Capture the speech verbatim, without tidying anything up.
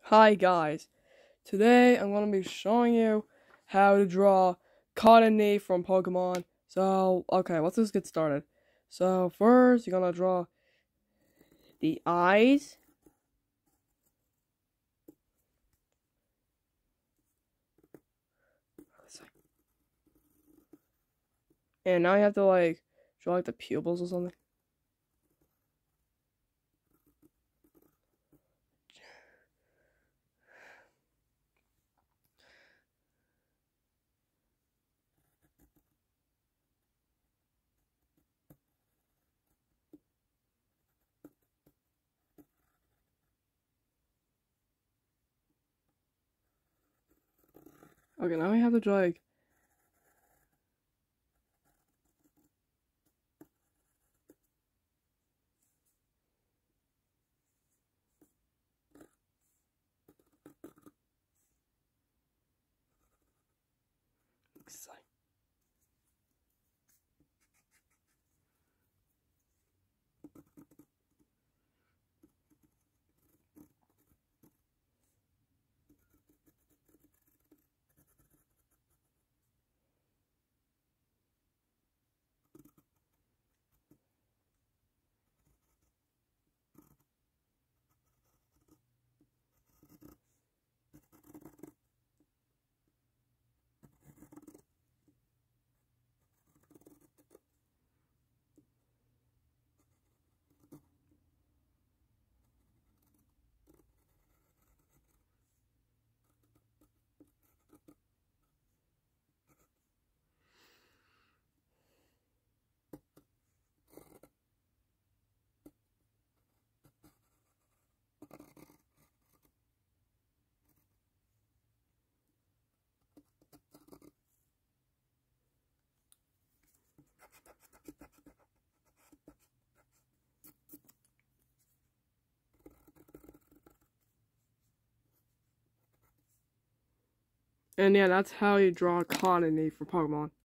Hi guys, today I'm going to be showing you how to draw cottonee from Pokemon. So, okay, let's just get started. So, first you're going to draw the eyes. And now you have to like draw like the pupils or something. Okay, now we have to draw like exciting. And yeah, that's how you draw cottonee for Pokemon.